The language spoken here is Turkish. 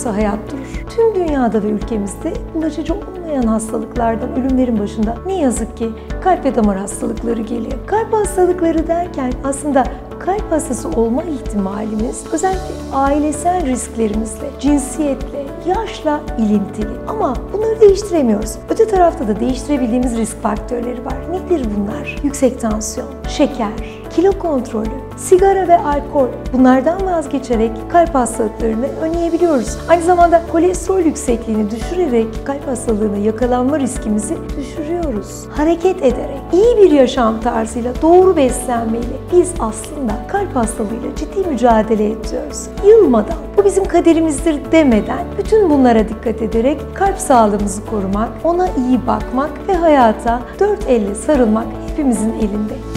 yoksa hayat durur. Tüm dünyada ve ülkemizde bulaşıcı olmayan hastalıklardan ölümlerin başında ne yazık ki kalp ve damar hastalıkları geliyor. Kalp hastalıkları derken aslında kalp hastası olma ihtimalimiz özellikle ailesel risklerimizle, cinsiyetle, yaşla ilintili. Ama bunları değiştiremiyoruz. Öte tarafta da değiştirebildiğimiz risk faktörleri var. Nedir bunlar? Yüksek tansiyon, şeker, kilo kontrolü, sigara ve alkol. Bunlardan vazgeçerek kalp hastalıklarını önleyebiliyoruz. Aynı zamanda kolesterol yüksekliğini düşürerek kalp hastalığına yakalanma riskimizi düşürüyoruz. Hareket ederek, iyi bir yaşam tarzıyla, doğru beslenmeyle biz aslında kalp hastalığıyla ciddi mücadele ediyoruz. Yılmadan, bu bizim kaderimizdir demeden bütün bunlara dikkat ederek kalp sağlığımızı korumak, ona iyi bakmak ve hayata dört elle sarılmak hepimizin elinde.